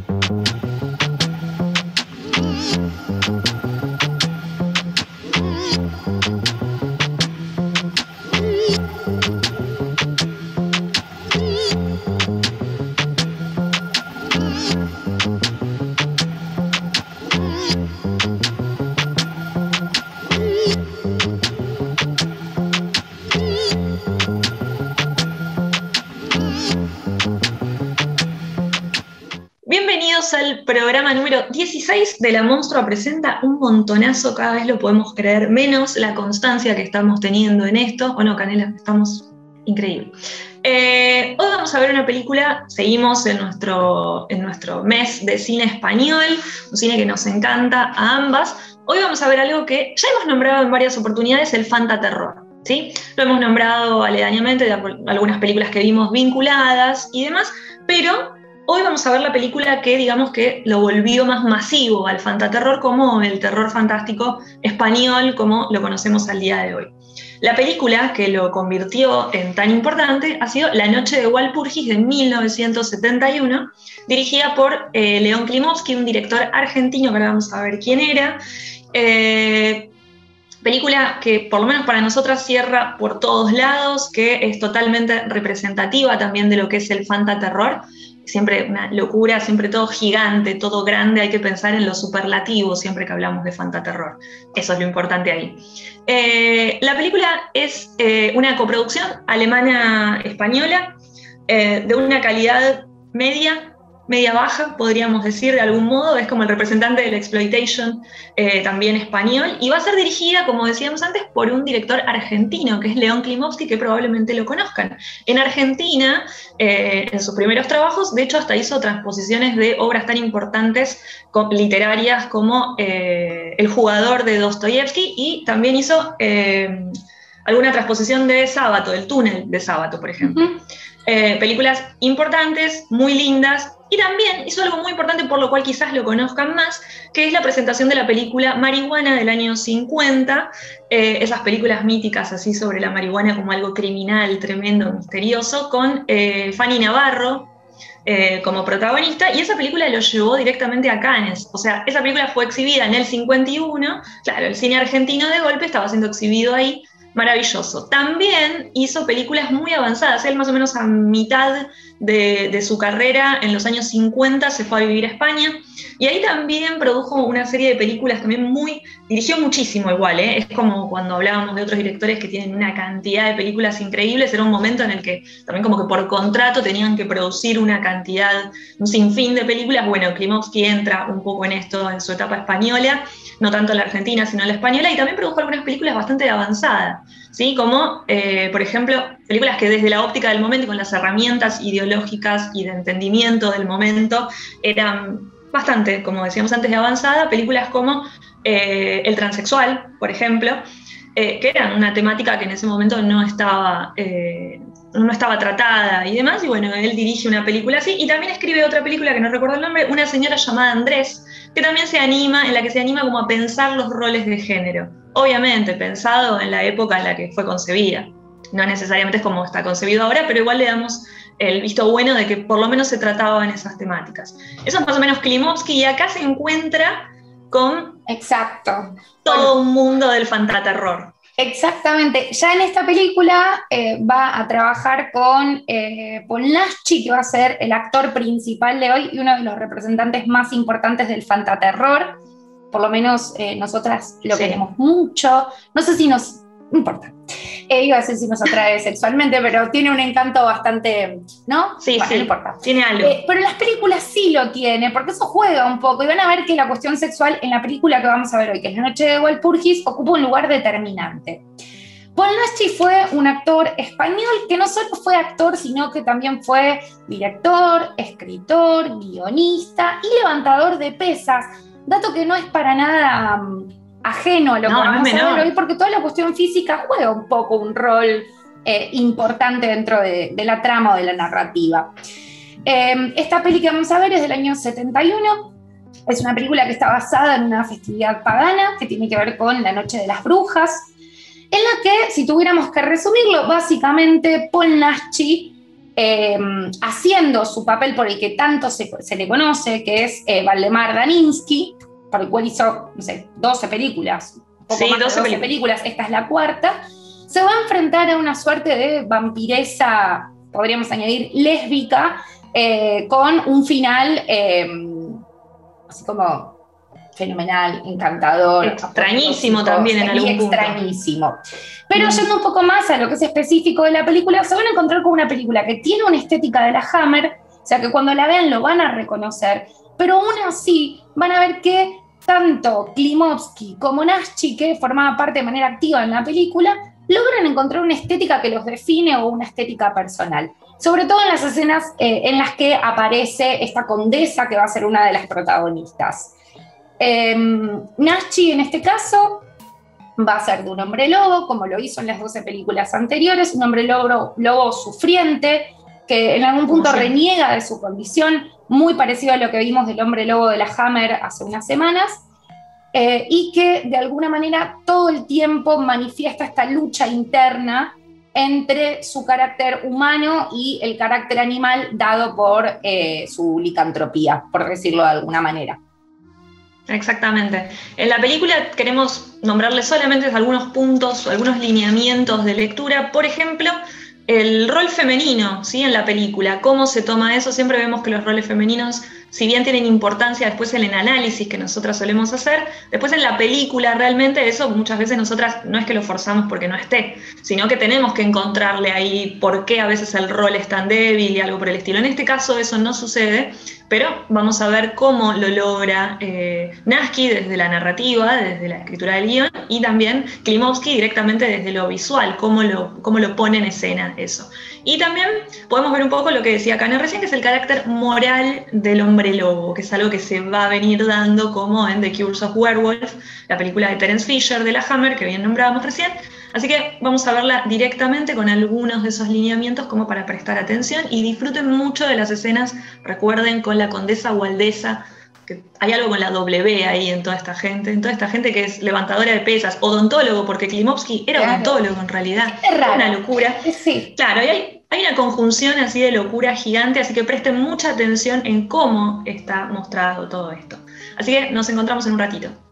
Bienvenidos al programa número 16 de La Monstrua Presenta. Un montonazo, cada vez lo podemos creer menos, la constancia que estamos teniendo en esto. ¿O no, Canela? Estamos increíble. Hoy vamos a ver una película, seguimos en nuestro mes de cine español, un cine que nos encanta a ambas. Hoy vamos a ver algo que ya hemos nombrado en varias oportunidades, el fantaterror, ¿sí? Lo hemos nombrado aledañamente de algunas películas que vimos vinculadas y demás, pero hoy vamos a ver la película que digamos que lo volvió más masivo al fantaterror como el terror fantástico español como lo conocemos al día de hoy. La película que lo convirtió en tan importante ha sido La Noche de Walpurgis de 1971, dirigida por León Klimovsky, un director argentino que ahora vamos a ver quién era. Película que por lo menos para nosotras cierra por todos lados, que es totalmente representativa también de lo que es el fantaterror. Siempre una locura, siempre todo gigante, todo grande, hay que pensar en lo superlativo siempre que hablamos de fantaterror. Eso es lo importante ahí. La película es una coproducción alemana-española de una calidad media-baja, podríamos decir de algún modo. Es como el representante del exploitation también español, y va a ser dirigida, como decíamos antes, por un director argentino, que es León Klimovsky, que probablemente lo conozcan. En Argentina, en sus primeros trabajos, de hecho hasta hizo transposiciones de obras tan importantes literarias como El jugador de Dostoyevsky, y también hizo alguna transposición de Sábato, El túnel de Sábato, por ejemplo. Películas importantes, muy lindas, y también hizo algo muy importante por lo cual quizás lo conozcan más, que es la presentación de la película Marihuana del año 50, esas películas míticas así sobre la marihuana como algo criminal, tremendo, misterioso, con Fanny Navarro como protagonista, y esa película lo llevó directamente a Cannes. O sea, esa película fue exhibida en el 51, claro, el cine argentino de golpe estaba siendo exhibido ahí. Maravilloso. También hizo películas muy avanzadas. Él más o menos a mitad de su carrera, en los años 50, se fue a vivir a España, y ahí también produjo una serie de películas también dirigió muchísimo igual, ¿eh? Es como cuando hablábamos de otros directores que tienen una cantidad de películas increíbles. Era un momento en el que también como que por contrato tenían que producir una cantidad, un sinfín de películas. Bueno, Klimovsky entra un poco en esto en su etapa española, no tanto la argentina, sino la española, y también produjo algunas películas bastante avanzadas, ¿sí? Como, por ejemplo, películas que desde la óptica del momento y con las herramientas ideológicas y de entendimiento del momento eran bastante, como decíamos antes, de avanzada. Películas como El transexual, por ejemplo, que eran una temática que en ese momento no estaba tratada y demás, y bueno, él dirige una película así, y también escribe otra película que no recuerdo el nombre, Una señora llamada Andrés, que también en la que se anima como a pensar los roles de género, obviamente pensado en la época en la que fue concebida, no necesariamente es como está concebido ahora, pero igual le damos el visto bueno de que por lo menos se trataban esas temáticas. Eso es más o menos Klimovsky, y acá se encuentra con exacto, todo un mundo del fantaterror. Exactamente. Ya en esta película va a trabajar con Polanski, que va a ser el actor principal de hoy y uno de los representantes más importantes del fantaterror. Por lo menos nosotras lo queremos mucho. No sé si no importa. Iba a decir si nos atrae sexualmente, pero tiene un encanto bastante, ¿no? Sí, bueno, sí, no importa. Tiene algo. Pero en las películas sí lo tiene, porque eso juega un poco. Y van a ver que la cuestión sexual en la película que vamos a ver hoy, que es La Noche de Walpurgis, ocupa un lugar determinante. Polanski fue un actor español que no solo fue actor, sino que también fue director, escritor, guionista y levantador de pesas. Dato que no es para nada ajeno a lo que vamos a ver hoy, porque toda la cuestión física juega un poco un rol importante dentro de la trama o de la narrativa. Esta peli que vamos a ver es del año 71. Es una película que está basada en una festividad pagana que tiene que ver con la Noche de las Brujas, en la que, si tuviéramos que resumirlo, básicamente Polanski haciendo su papel por el que tanto se le conoce, que es Valdemar Daninsky, por el cual hizo, no sé, 12 películas. Poco más de 12 películas, esta es la cuarta. Se va a enfrentar a una suerte de vampiresa, podríamos añadir, lésbica, con un final así como fenomenal, encantador. Extrañísimo también en algún punto. Extrañísimo. Pero yendo un poco más a lo que es específico de la película, se van a encontrar con una película que tiene una estética de la Hammer, o sea que cuando la vean lo van a reconocer, pero aún así van a ver que tanto Klimovsky como Naschy, que formaba parte de manera activa en la película, logran encontrar una estética que los define o una estética personal. Sobre todo en las escenas en las que aparece esta condesa que va a ser una de las protagonistas. Naschy en este caso va a ser de un hombre lobo, como lo hizo en las 12 películas anteriores, un hombre lobo sufriente, que en algún punto reniega de su condición, muy parecido a lo que vimos del hombre lobo de la Hammer hace unas semanas, y que de alguna manera todo el tiempo manifiesta esta lucha interna entre su carácter humano y el carácter animal dado por su licantropía, por decirlo de alguna manera. Exactamente. En la película queremos nombrarle solamente algunos puntos, algunos lineamientos de lectura. Por ejemplo, el rol femenino, ¿sí? En la película, cómo se toma eso. Siempre vemos que los roles femeninos, si bien tienen importancia después en el análisis que nosotras solemos hacer, después en la película realmente eso muchas veces nosotras no es que lo forzamos porque no esté, sino que tenemos que encontrarle ahí por qué a veces el rol es tan débil y algo por el estilo. En este caso eso no sucede, pero vamos a ver cómo lo logra Naschy desde la narrativa, desde la escritura del guión, y también Klimovsky directamente desde lo visual, cómo lo pone en escena eso. Y también podemos ver un poco lo que decía Cane recién, que es el carácter moral del hombre lobo, que es algo que se va a venir dando como en The Curse of Werewolf, la película de Terence Fisher de la Hammer, que bien nombrábamos recién. Así que vamos a verla directamente con algunos de esos lineamientos como para prestar atención y disfruten mucho de las escenas, recuerden, con la condesa Waldesa, que hay algo con la W ahí en toda esta gente que es levantadora de pesas, odontólogo, porque Klimovsky era odontólogo en realidad. Es raro. Una locura. Sí. Claro, y hay una conjunción así de locura gigante, así que presten mucha atención en cómo está mostrado todo esto. Así que nos encontramos en un ratito.